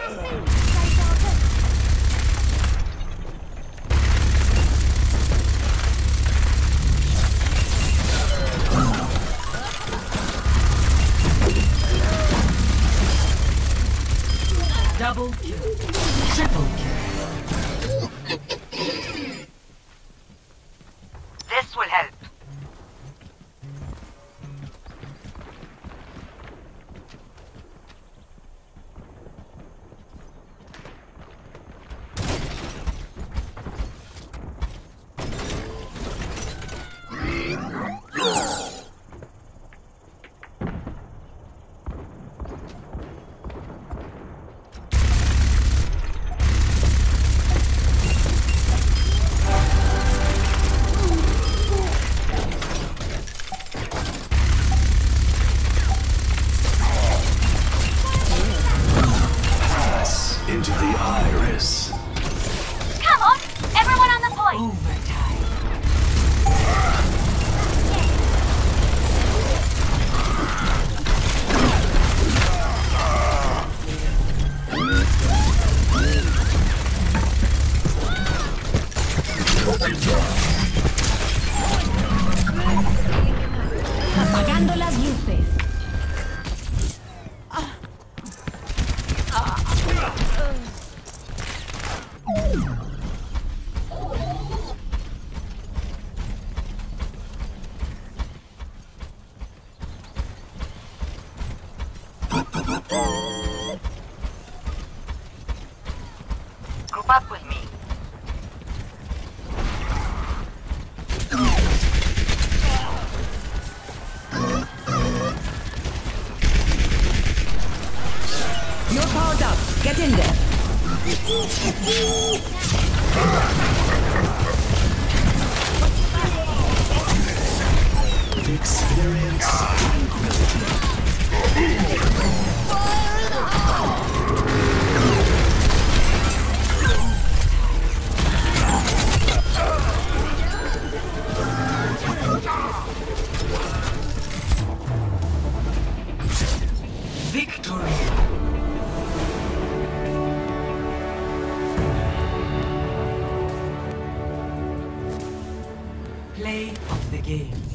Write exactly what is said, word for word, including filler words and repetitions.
Double kill. Triple kill. This will help. Into the iris. Come on, everyone on the point. Overtime. Apagando las luces. Group up with me. You're powered up. Get in there. Experience Victory. Play of the game.